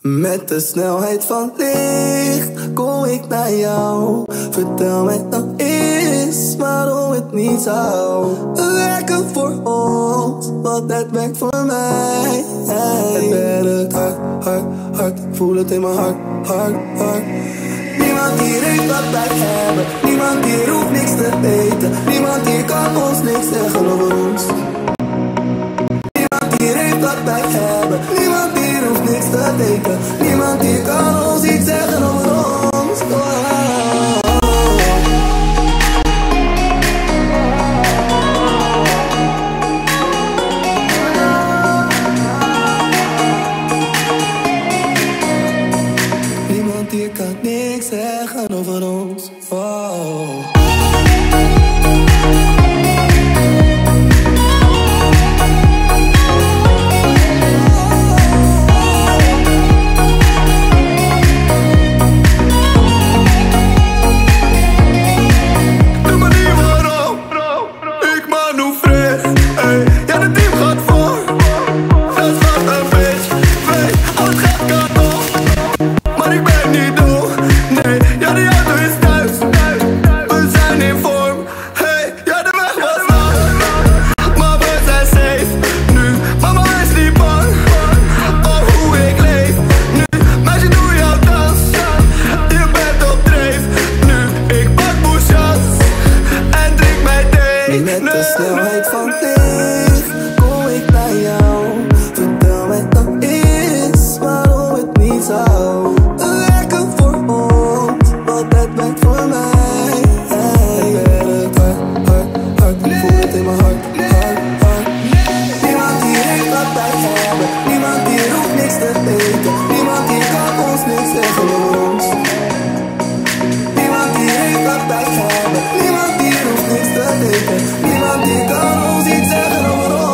Met de snelheid van licht kom ik naar jou. Vertel mij nou eens waarom het niet zou werken voor ons, want het werkt voor mij. Het werkt hard, hard, hard. Ik voel het in mijn hart, hart, hart. Niemand hier heeft wat wij hebben. Niemand hier hoeft niks te weten. Niemand hier kan ons niks zeggen over ons. Niemand hier heeft wat wij hebben. Niemand hier hoeft niks te weten. Niemand hier kan ons iets zeggen over ons. Niemand hier kan niks zeggen over ons. Met de snelheid van licht kom ik naar jou. Vertel mij dan eens waarom het niet zou werken voor ons, want het werkt voor mij. Het werkt hard, hard, hard. Ik voel het in mijn hart, hart, hart. Niemand hier heeft wat wij hebben. Niemand hier hoeft niks te weten. Niemand hier kan ons niks zeggen over ons. Niemand hier heeft wat wij hebben. Niemand hier hoeft niks te weten. Niemand hier kan ons iets zeggen over ons.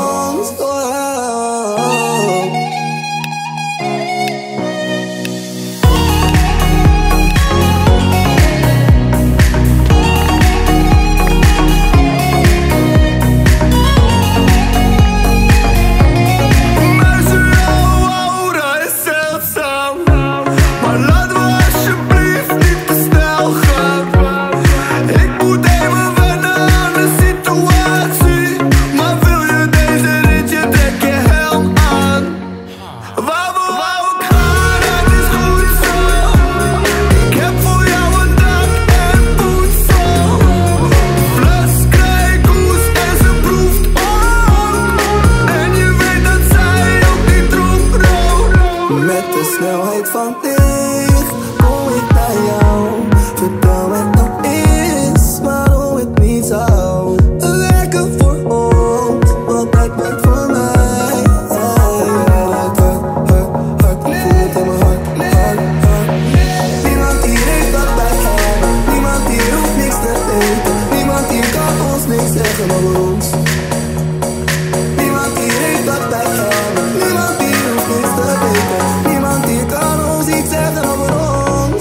Met de snelheid van licht kom ik naar jou. Vertel mij nou eens waarom het niet zou werken voor ons, want het werkt voor mij. Het werkt hard, hard, hard. Ik voel het in mijn hart, hart, hart. Niemand hier heeft wat wij hebben. Niemand hier hoeft niks te weten. Niemand hier kan ons niks zeggen over ons. Niemand hier heeft wat wij hebben. Niemand hier hoeft niks te weten. Niemand hier kan ons iets zeggen over ons.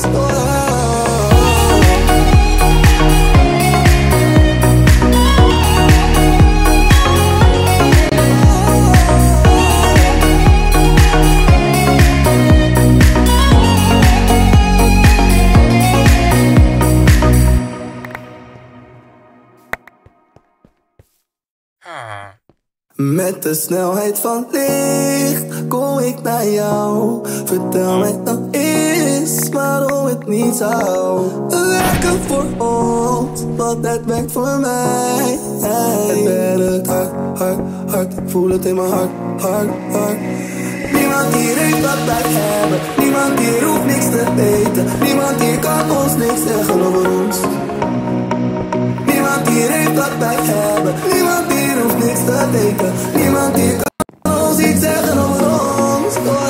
Met de snelheid van licht kom ik naar jou. Vertel mij nou eens waarom het niet zou werken voor ons, want het werkt voor mij. Het werkt hard, hard, hard. Ik voel het in mijn hart, hart, hart. Niemand hier heeft wat wij hebben. Niemand hier hoeft niks te weten. Niemand hier kan ons niks zeggen over ons. Niemand hier heeft wat wij hebben. Niemand hier hoeft niks te weten. Niemand hier kan ons iets zeggen over ons.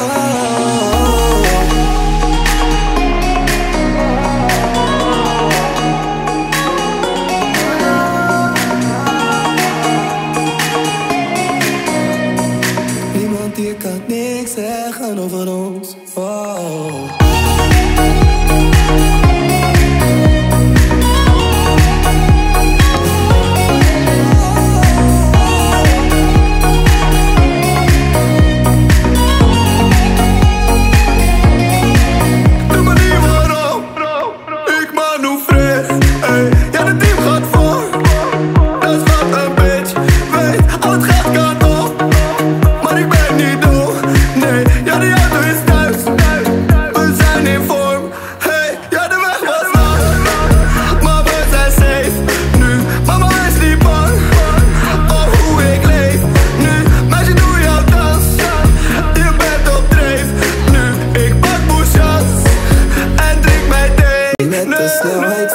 Niemand hier kan niks zeggen over ons. snelheid